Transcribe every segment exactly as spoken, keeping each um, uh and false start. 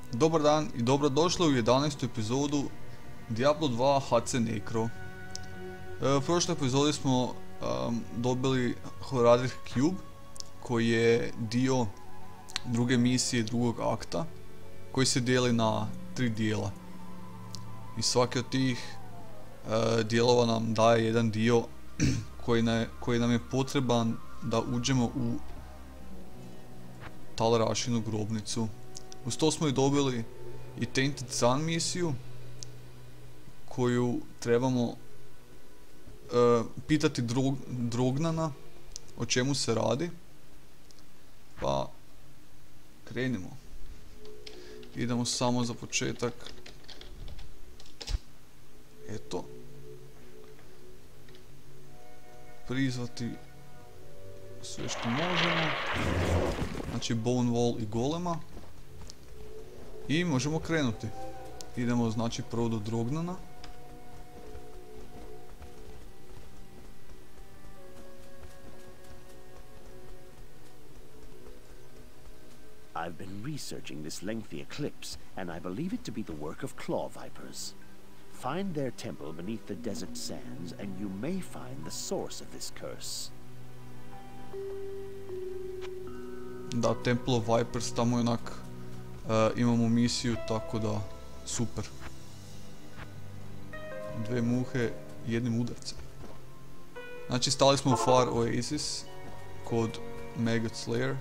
Dobar dan i dobrodošli u jedanaestu epizodu Diablo dva H C Necro. E, u prošloj epizodi smo um, dobili Horadric Cube, koji je dio druge misije drugog akta, koji se dijeli na tri dijela. I svaki od tih uh, dijelova nam daje jedan dio koji, ne, koji nam je potreban da uđemo u Tal Rashinu grobnicu. Uz to smo i dobili i Tainted Sun misiju, koju trebamo uh, pitati drog, Drognana o čemu se radi. Pa krenimo. Idemo samo za početak. Eto. Prizvati sve što možemo. Znači Bone Wall i Golema. I možemo krenuti. Idemo znači prvo do Drognana. I've been researching this lengthy eclipse, and I believe it to be the work of claw vipers. Find their temple beneath the desert sands, and you may find the source of this curse. Da, Temple of Vipers, tamo je onak uh, imamo misiju, tako da super. Dve muhe jednim udarcem. Znači stali smo u Far Oasis kod Maggot Slayer.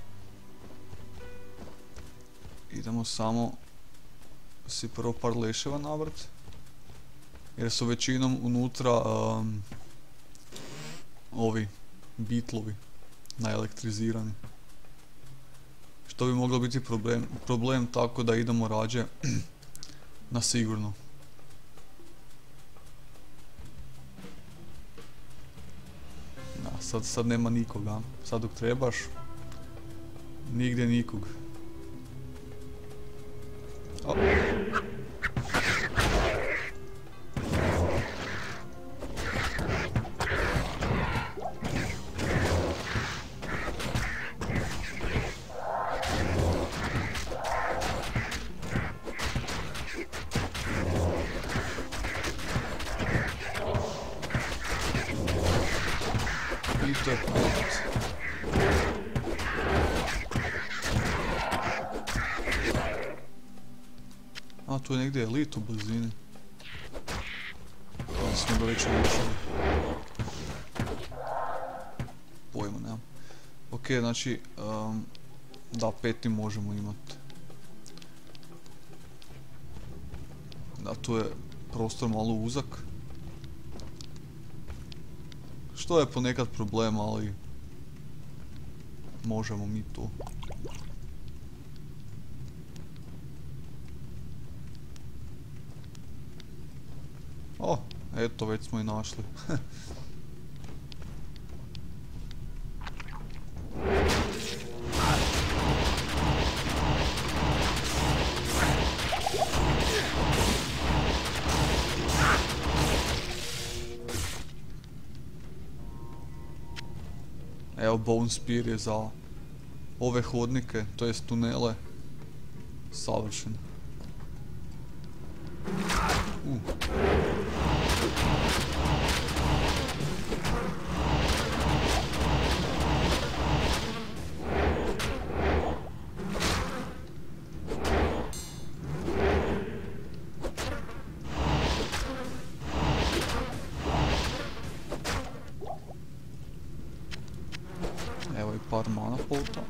Idemo samo si prvo par leševa nabrat, jer su većinom unutra um, ovi bitlovi naelektrizirani. Što bi moglo biti problem, problem tako da idemo rađe na sigurno. Da, sad, sad nema nikoga, sad dok trebaš, nigdje nikog. Oh. A, tu je negdje elit u blizini. Da smo ga već uličili. Pojma, nemam. Ok, znači, um, da, peti možemo imati. Da, tu je prostor malo uzak. Što je ponekad problem, ali možemo mi to. O, eto, već smo i našli. Evo, Bone Spear je za ove hodnike, to jest tunele, savršen. Uh. Evo i par mana polta.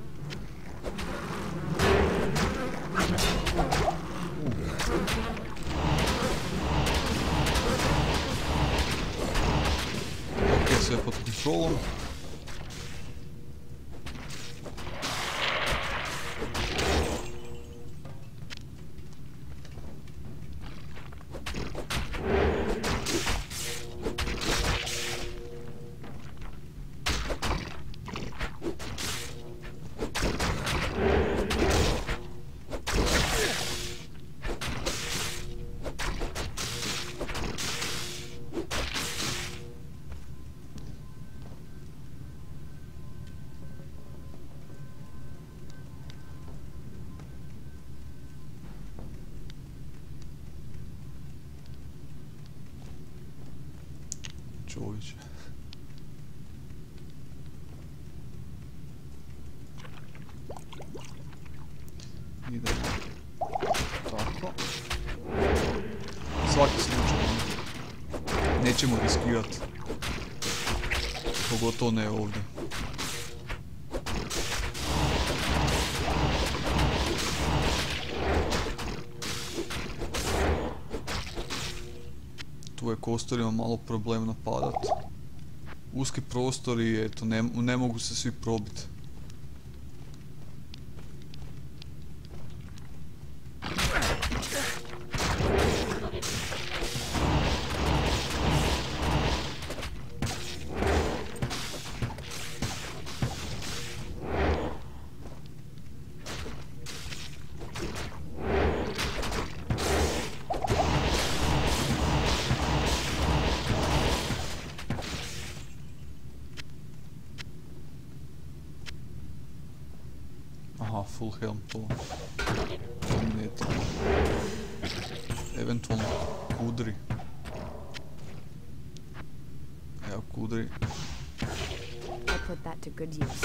Ok, sve pod kontrolom. čovječe. Idemo. Tako. Svaki slučaj. Nećemo riskirati. Pogotovo ne ovdje. Tu je kosturima malo problem napadat. Uski prostori, eto, ne, ne mogu se svi probiti. Aha, full helm, to. Dominator. Eventualno kudri. Evo kudri. I put that to good use.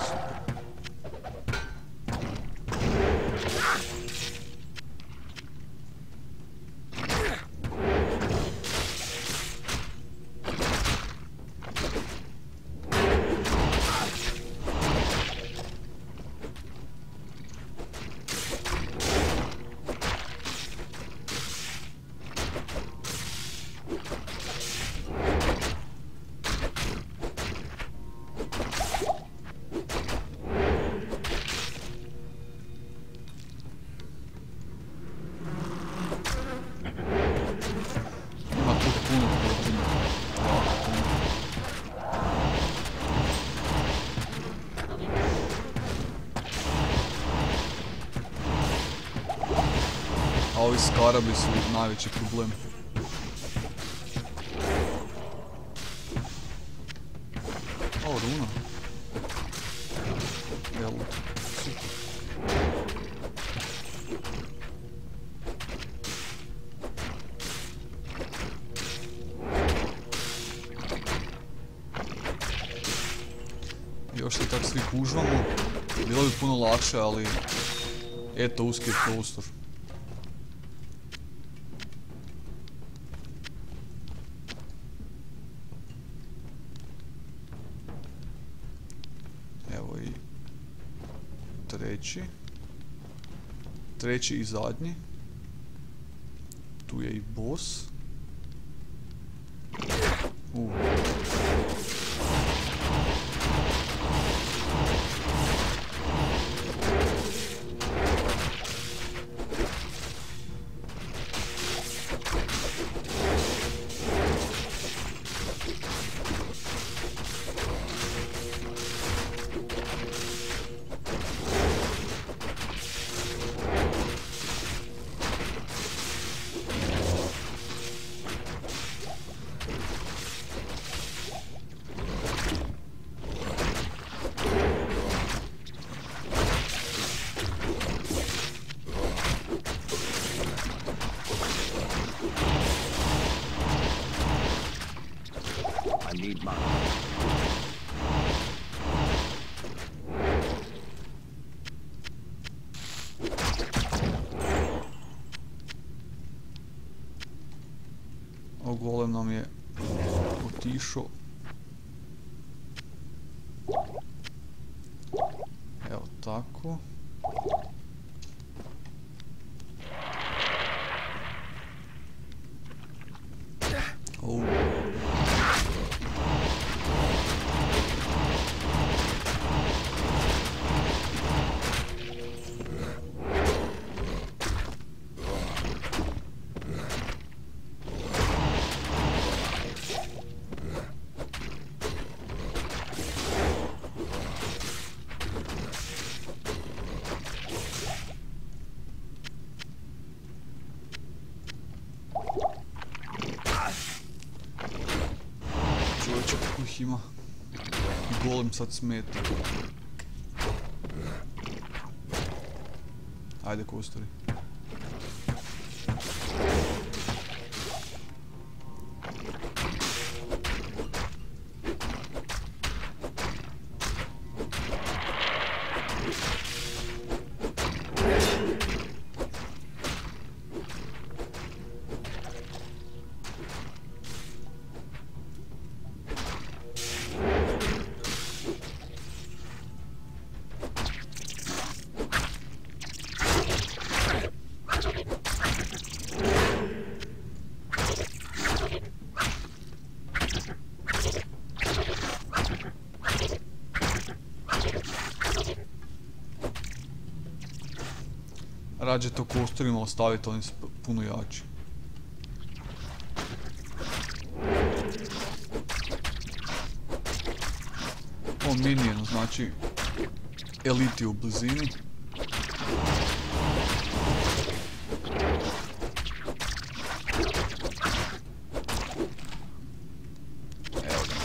A ovi skarabi su najveći problem. O, runa. Jel, super. Još se tak svi kužvamo. Bilo bi puno lakše, ali eto, uski je prostor. Evo i treći. Treći i zadnji. Tu je i boss. Uh. Need mine. O, golem nam je otišao. Evo tako. Oh. Čovječe kako ih ima. Golem sad smeta. Ajde kosturi. rađe to kosturima ostaviti, oni su puno jači. O, minion, znači eliti u blizini. Evo ga.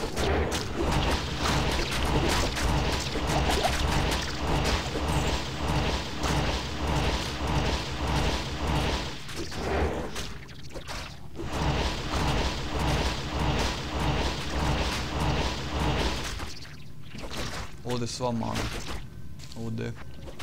Ovdje sva mana. Ovdje.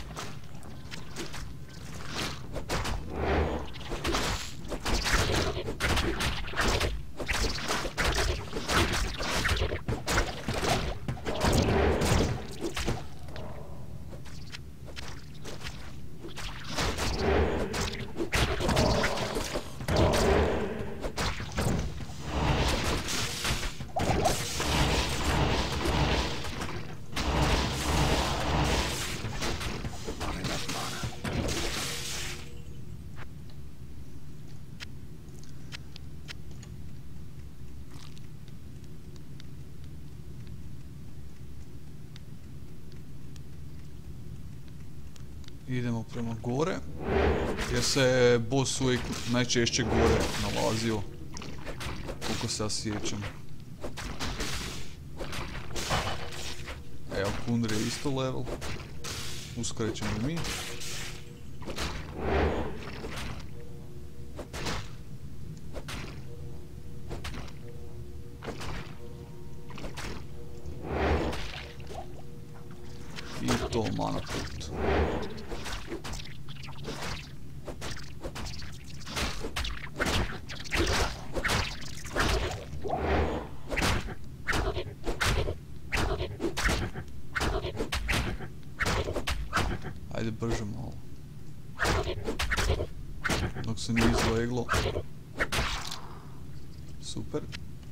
Idemo prema gore, jer se boss uvijek najčešće gore nalazio, koliko se ja sjećam. Evo, Kundry je isto level, uskoro ćemo i mi. I to mana put. Ajde brže malo. Dok se nije izleglo. Super.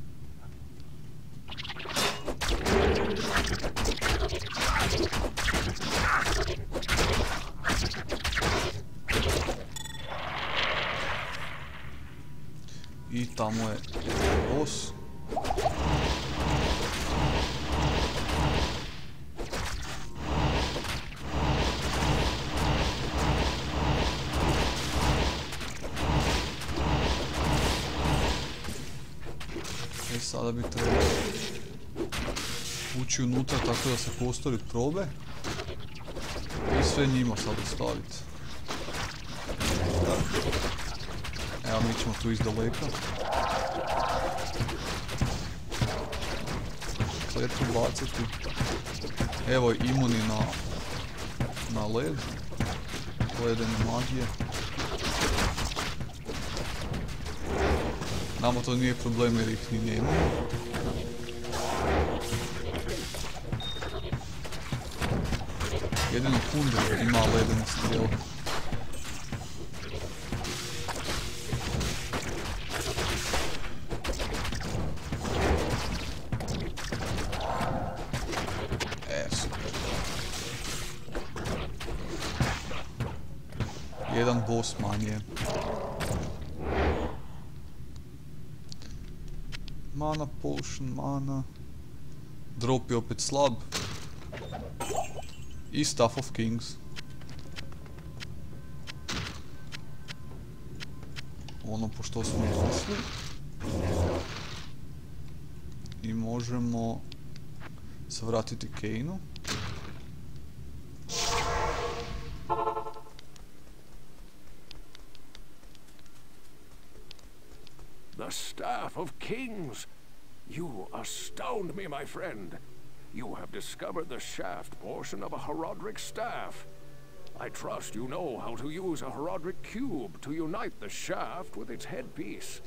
I tamo je boss. E sada bi trebalo ući unutra tako da se kosturi probe i sve njima sad ostaviti. Evo, mi ćemo tu iz daleka. Kletvu baciti. Evo je imuni na, na led. Ledene magije. Nama to nije problem jer ih ni nemamo. Jedino Kundry ima ledene strijele. Jedan boss manje. Mana potion, mana. Drop je opet slab. I Staff of Kings. Ono po što smo došli. I možemo se vratiti Kainu. The Staff of Kings! You astound me, my friend. You have discovered the shaft portion of a Horadric staff. I trust you know how to use a Horadric cube to unite the shaft with its headpiece.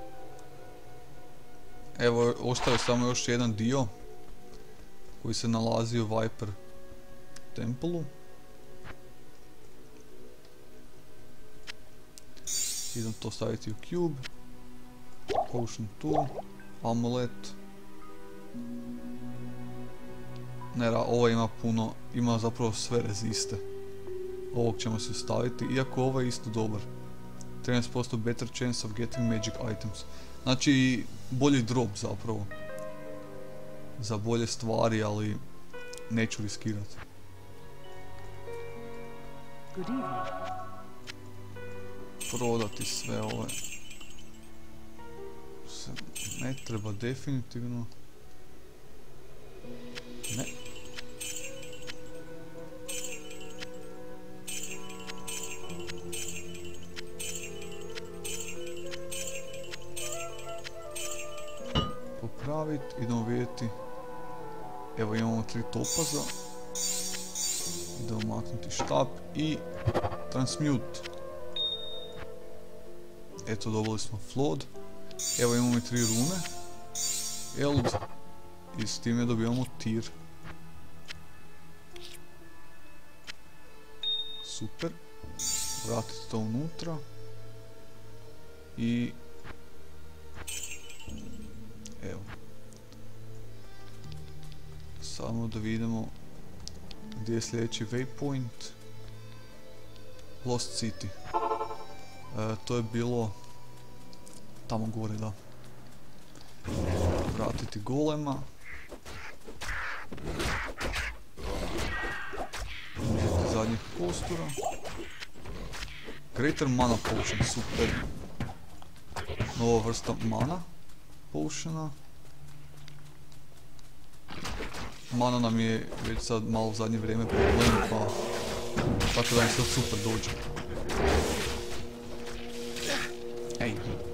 Evo, ostaje samo još jedan dio koji se nalazi u Viper Templu. Idem to staviti u cube. Potion tu, amulet. Ne, ovo ima puno, ima zapravo sve reziste. Ovog ćemo se staviti, iako ovaj je isto dobar. trinaest posto better chance of getting magic items. Znači, bolji drop zapravo. Za bolje stvari, ali neću riskirati. Good evening. Prodati sve ove. Se ne treba definitivno. Ne. Popraviti, idemo vidjeti. Evo imamo tri topaza. Idemo maknuti štap i transmute. Eto, dobili smo flawed. Evo imamo i tri rune. Eld. I s time dobijamo tir. Super. Vratiti to unutra. I... evo. Samo da vidimo gdje je sljedeći waypoint. Lost City. E, to je bilo tamo gore, da. Vratiti golema. Vidjeti zadnjih kostura. Greater mana potion, super. Nova vrsta mana potiona. Mana nam je već sad malo u zadnje vrijeme problem, pa tako da mi sad super dođe. Ej.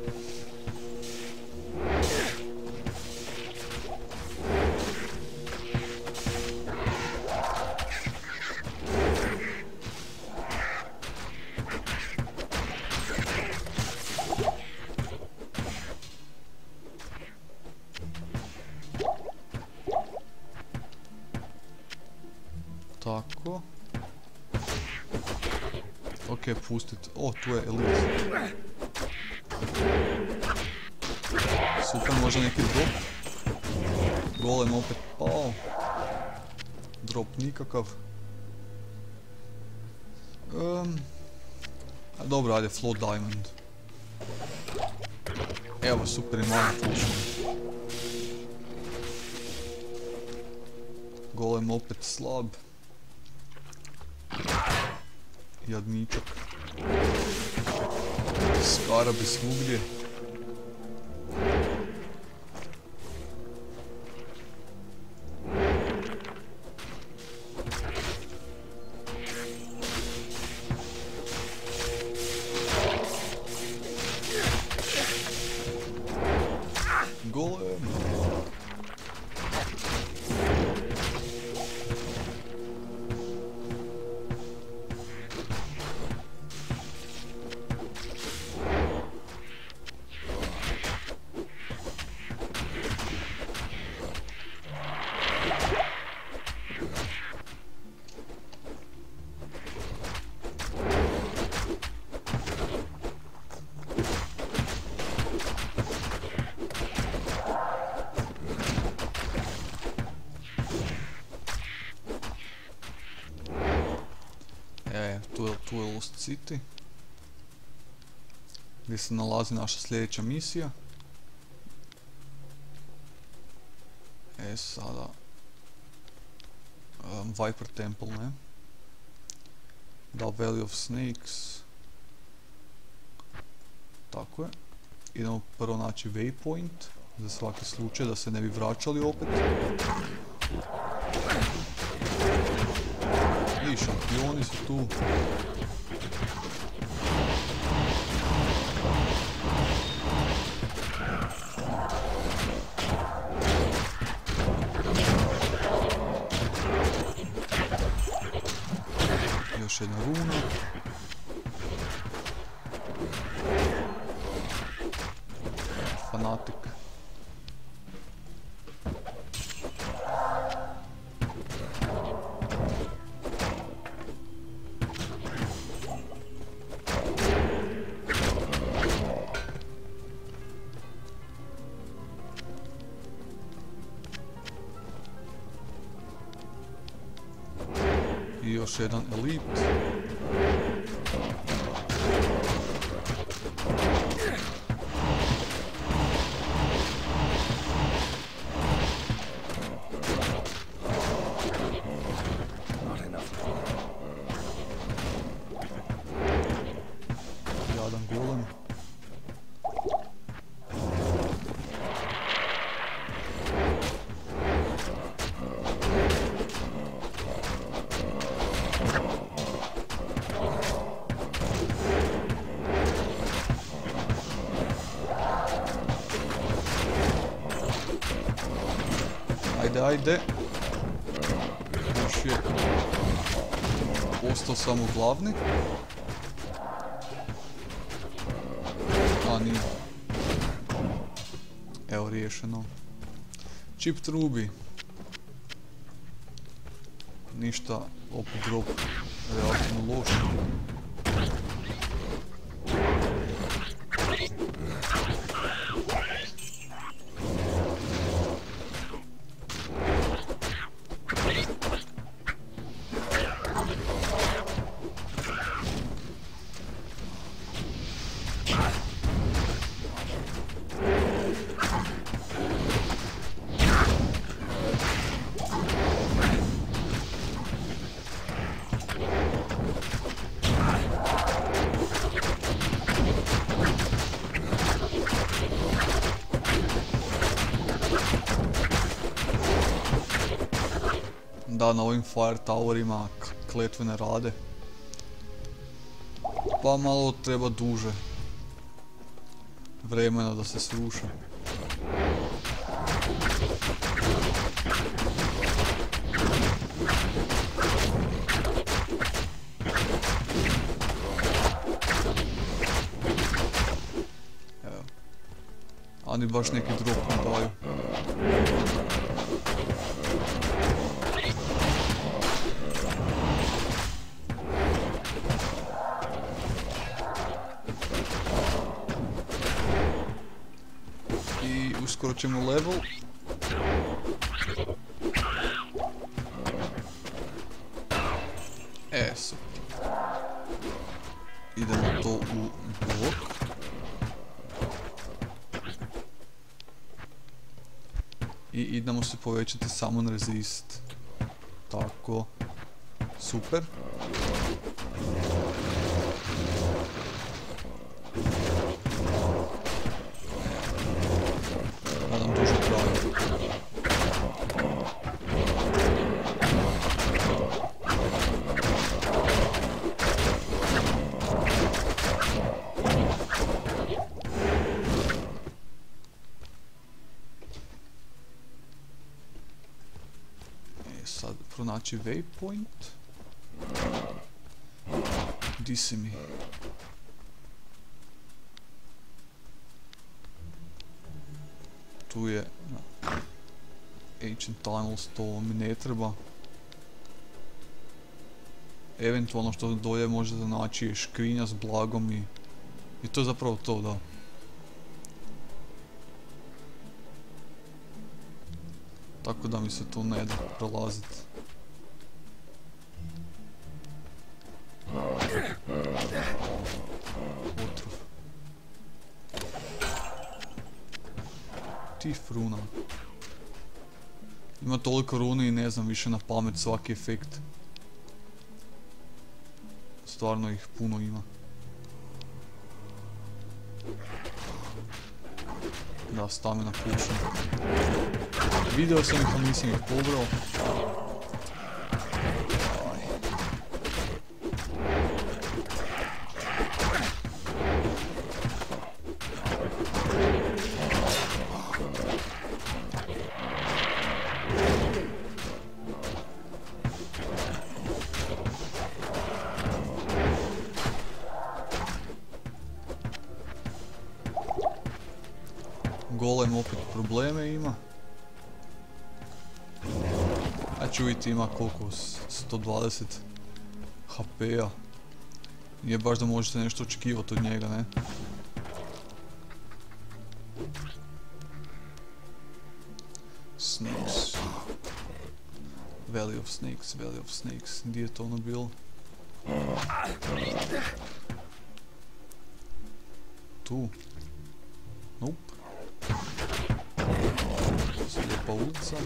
Tako. Ok, pustit. O, tu je elite. Super, možda neki drop. Golem opet pao. Drop nikakav. Um, a dobro, ajde, flow diamond. Evo, super i mana potion. Golem opet slab. Jadničak. Skarabi svugdje. Golem. E, tu je, tu je Lost City. Gdje se nalazi naša sljedeća misija. E, sada... Um, Viper Temple, ne? Da, Valley of Snakes. Tako je. Idemo prvo naći waypoint. Za svaki slučaj, da se ne bi vraćali opet. I šampioni su tu. Još jedna runa. Fanatik. I još jedan elite. jadan golem. Ajde, ajde. Još je ostao samo glavni. A nije. Evo riješeno. Čip trubi. Ništa, opet drop relativno loše. Da, na ovim Fire Towerima kletve ne rade. Pa malo treba duže vremena da se sruše. Evo. Ani baš neki drop ne daju. Uskoro ćemo level. E, super. Idemo to u blok. I idemo se povećati summon resist. Tako. Super. Nadam duže traje. E sad pronaći waypoint. Di si mi? Tu je no, Ancient Tunnels, to mi ne treba. Eventualno što dolje možete naći je škrinja s blagom i, i to je zapravo to, da. Tako da mi se to ne da prolaziti. Otrov. Tif runa. Ima toliko rune i ne znam više na pamet svaki efekt. Stvarno ih puno ima. Da, stamina pušna. Video sam ih, ali nisam ih pobrao. Golem opet probleme ima. A čujte, ima koliko? sto dvadeset H P-a. Nije baš da možete nešto očekivati od njega, ne? Snakes. Valley of Snakes, Valley of Snakes. Gdje je to ono bilo? Tu. Nope. Slijepa ulica.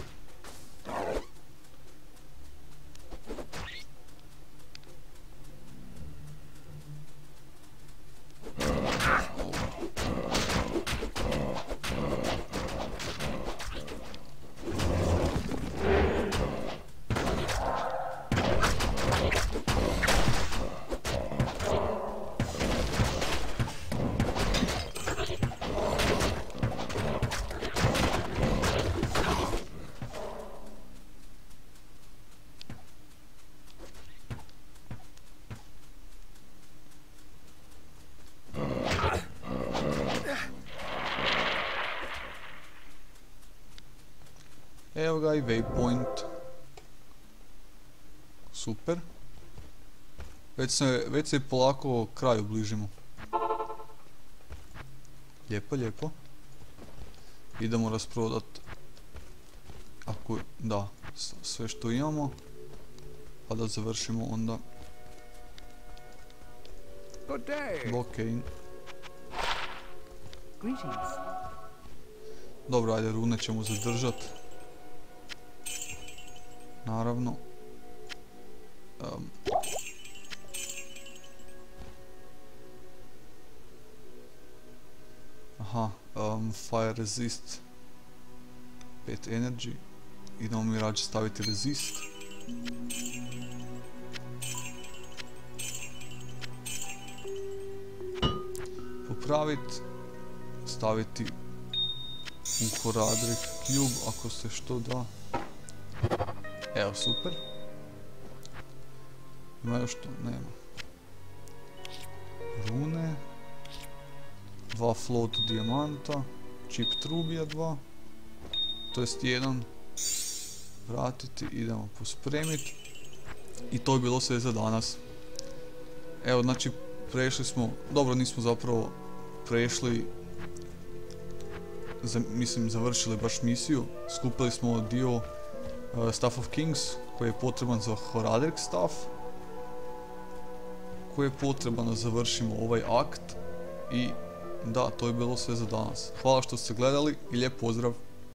Evo ga i waypoint. Super. Već se, već se polako kraju bližimo. Lijepo, lijepo. Idemo rasprodat. Ako, da, sve što imamo. Pa da završimo onda. Good day. Blockade. Greetings. Dobro, ajde, rune ćemo zadržat. Naravno. Um. Aha, um, fire resist. pet energy. Idemo mi rađe staviti resist. Popraviti. Staviti u Horadric Cube ako se što da. Evo, super. Ima još to? Nema. Rune. Dva float dijamanta. Chip trubija dva. To jest jedan. Vratiti, idemo pospremiti. I to je bilo sve za danas. Evo, znači, prešli smo, dobro nismo zapravo prešli, za, mislim završili baš misiju. Skupili smo dio uh, Staff of Kings koji je potreban za Horadric staff. Koji je potreban da završimo ovaj akt. I da, to je bilo sve za danas. Hvala što ste gledali i lijep pozdrav!